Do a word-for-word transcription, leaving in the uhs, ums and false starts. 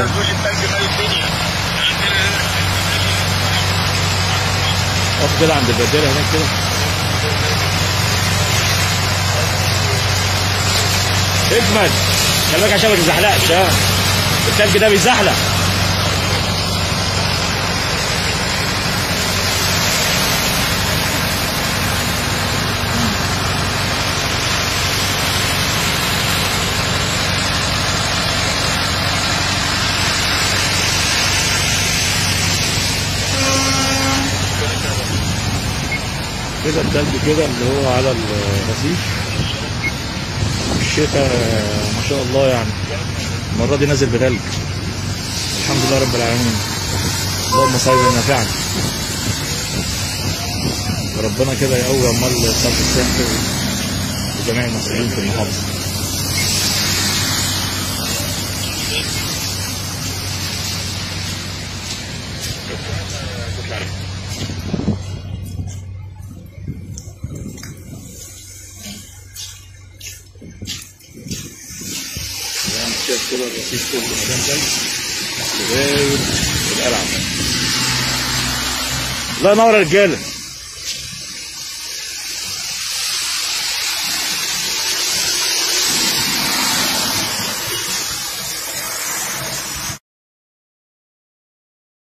تقول لي التلج مال الدنيا. اقف كده عند البديله هناك كده. اجمد، خلي بالك عشان ما تزحلقش. ها التلج ده بيزحلق. كده التلج كده اللي هو على الرصيف. الشتاء ما شاء الله يعني المرة دي نازل بتلج. الحمد لله رب العالمين. اللهم صل نافعا. ربنا كده يقوي عمال صرف الصحي وجميع المسؤولين في المحافظة. شايف كده الرصيف كله مليان تلج لغاية القلعة. الله ينور يا رجالة.